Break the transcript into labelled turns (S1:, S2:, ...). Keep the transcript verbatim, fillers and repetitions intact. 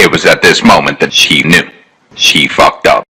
S1: It was at this moment that she knew. She fucked up.